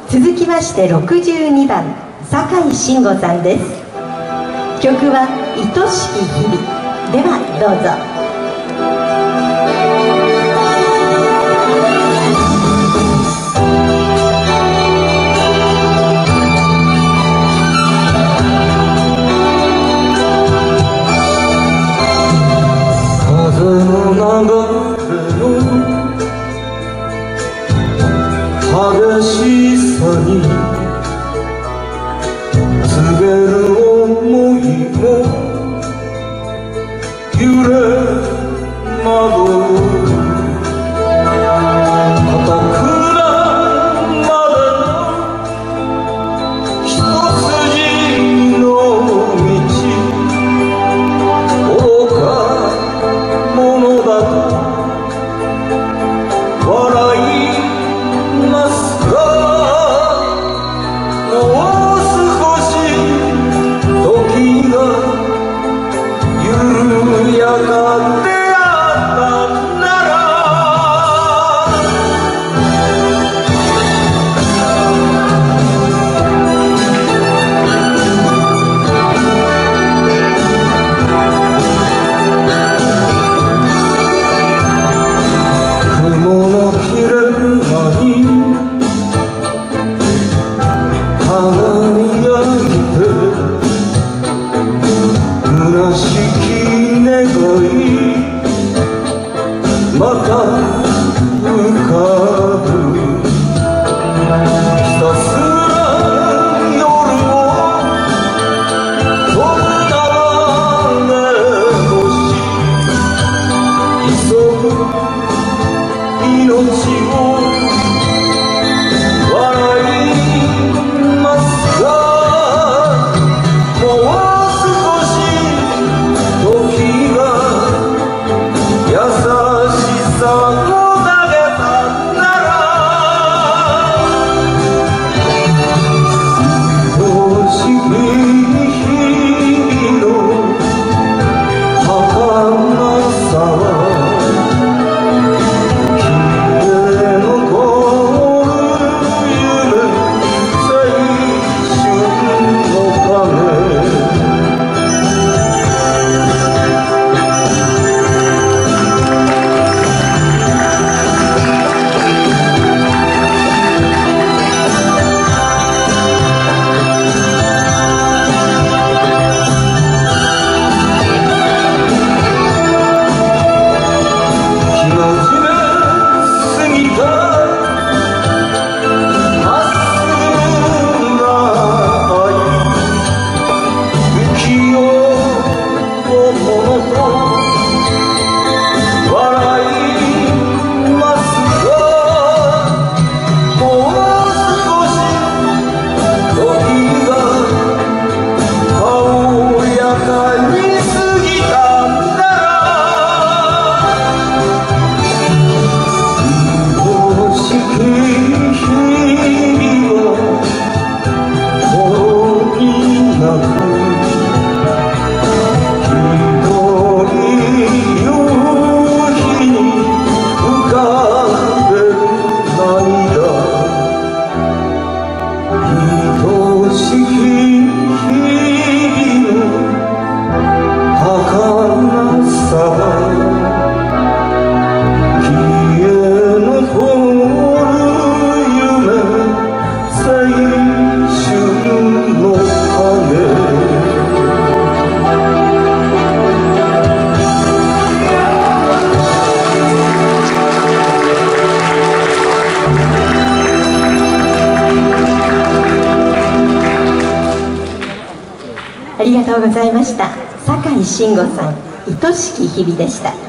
続きまして62番酒井慎吾さんです。曲は「愛しき日々」。ではどうぞ。 激しさに告げる想いも揺れ惑う固くなまでの一筋の道愚か者だと笑いますが、もう少し時が緩やかであったなら。雲の切れ間に輝いて虚しき願いまた浮かぶ。ひたすら夜を飛ぶ流れ星急ぐ命を笑いますが、もう少し時が優しさを投げたなら。愛しき日々の儚さはありがとうございました。酒井慎吾さん、愛しき日々でした。